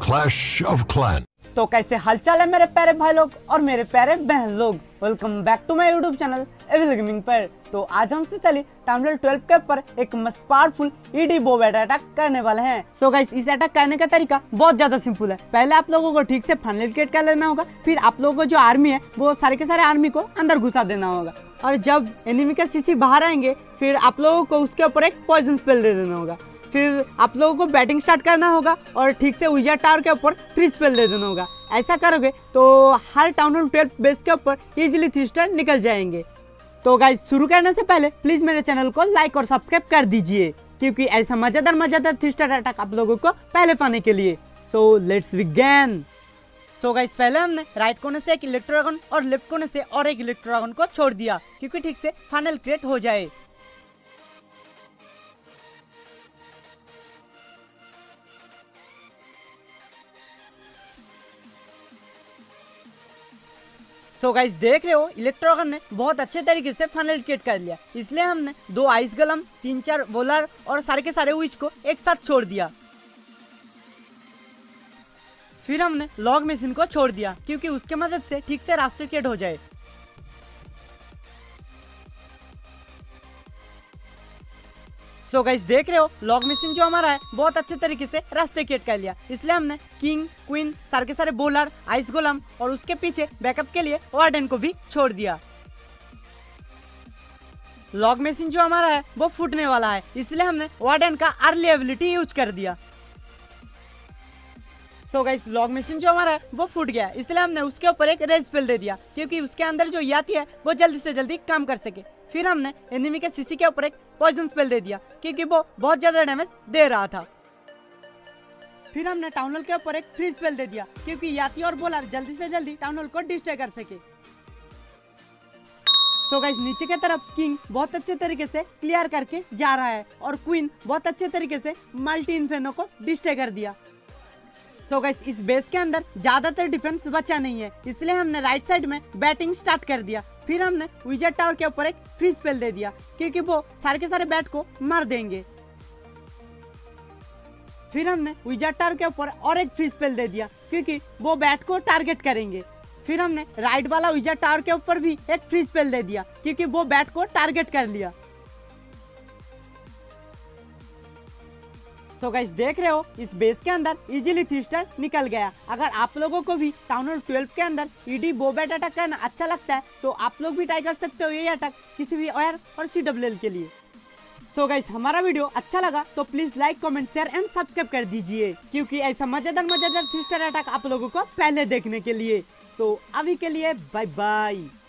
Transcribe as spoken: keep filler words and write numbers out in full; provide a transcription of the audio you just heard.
Clash of Clans। तो कैसे हालचाल है मेरे प्यारे भाई लोग और मेरे प्यारे बहन लोग, welcome back to my YouTube channel evil gaming पर। तो आज हमसे चली टाउनहॉल ट्वेल्व के ऊपर एक मस्त पावरफुल ईडी बो बैट अटैक करने वाले हैं। सो गाइस, इस अटैक करने का तरीका बहुत ज्यादा सिंपल है। पहले आप लोगों को ठीक से फनल क्रिएट कर लेना होगा, फिर आप लोगों को जो आर्मी है वो सारे के सारे आर्मी को अंदर घुसा देना होगा, और जब एनिमी के सीसी बाहर आएंगे फिर आप लोगों को उसके ऊपर एक पॉइजन स्पेल दे देना होगा। फिर आप लोगों को बैटिंग स्टार्ट करना होगा और ठीक से विजय टावर के ऊपर फ्री स्पेल दे देना होगा। ऐसा करोगे तो हर टाउनहॉल ट्वेल्व बेस के ऊपर इजीली थ्री स्टार निकल जाएंगे। तो गाइस, शुरू करने से पहले प्लीज मेरे चैनल को लाइक और सब्सक्राइब कर दीजिए, क्योंकि ऐसा मजेदार मजेदार थ्री स्टार अटैक आप लोगों को पहले पाने के लिए। So let's begin. तो गाइस, पहले हमने राइट कोने से एक इलेक्ट्रो ड्रैगन और लेफ्ट कोने से और एक इलेक्ट्रो ड्रैगन को छोड़ दिया, क्योंकि ठीक से फनल क्रिएट हो जाए। तो गाइस, देख रहे हो इलेक्ट्रो ड्रैगन ने बहुत अच्छे तरीके से फनल क्रिएट कर लिया, इसलिए हमने दो आइस गलम, तीन चार बॉलर और सारे के सारे विच को एक साथ छोड़ दिया। फिर हमने लॉग मशीन को छोड़ दिया, क्योंकि उसके मदद से ठीक से रास्ते क्रिएट हो जाए। सो गाइस, देख रहे हो लॉग मशीन जो हमारा है बहुत अच्छे तरीके से रास्ते क्रिएट कर लिया, इसलिए हमने किंग, क्वीन, सारे के सारे बॉलर, आइस गोलम और उसके पीछे बैकअप के लिए वार्डन को भी छोड़ दिया। लॉग मशीन जो हमारा है वो फूटने वाला है, इसलिए हमने वार्डन का अर्ली एबिलिटी यूज कर दिया। सो गाइस, लॉग मशीन जो हमारा है वो फूट गया, इसलिए हमने उसके ऊपर एक रेज स्पेल दे दिया, क्योंकि उसके अंदर जो याती है वो जल्दी से जल्दी काम कर सके। फिर हमने एनिमी के सीसी के ऊपर एक पॉइजन स्पेल दे दिया, क्योंकि वो बहुत ज्यादा डैमेज दे रहा था। फिर हमने टाउनहॉल के ऊपर एक फ्री स्पेल दे दिया, क्योंकि याती और बॉलर जल्दी से जल्दी टाउनहॉल को डिस्ट्रॉय कर सके। सो गाइस, नीचे की तरफ किंग बहुत अच्छे तरीके से क्लियर करके जा रहा है और क्वीन बहुत अच्छे तरीके से मल्टी इन्फेर्नो को डिस्ट्रॉय कर दिया। सो गाइस, इस बेस के अंदर ज्यादातर डिफेंस बचा नहीं है, इसलिए हमने राइट साइड में बैटिंग स्टार्ट कर दिया। फिर हमने विजय टावर के ऊपर एक फ्री स्पेल दे दिया, क्योंकि वो सारे के सारे बैट को मार देंगे। फिर हमने विजय टावर के ऊपर और एक फ्री स्पेल दे दिया, क्योंकि वो बैट को टारगेट करेंगे। फिर हमने राइट वाला विजय टावर के ऊपर भी एक फ्री स्पेल दे दिया, क्योंकि वो बैट को टारगेट कर लिया। तो गाइस, देख रहे हो इस बेस के अंदर इजीली थ्री स्टार निकल गया। अगर आप लोगों को भी टाउनहॉल ट्वेल्व के अंदर ईडी बो बैट अटैक करना अच्छा लगता है तो आप लोग भी ट्राई कर सकते हो ये अटैक किसी भी ऑयर और सी डब्ल्यू एल के लिए। तो गाइस, हमारा वीडियो अच्छा लगा तो please like, comment, share and subscribe कर दीजिए, क्योंकि ऐसा मजेदार मजेदार थ्री स्टार अटैक आप लोगों को पहले देखने के लिए। तो अभी के लिए बाय बाय।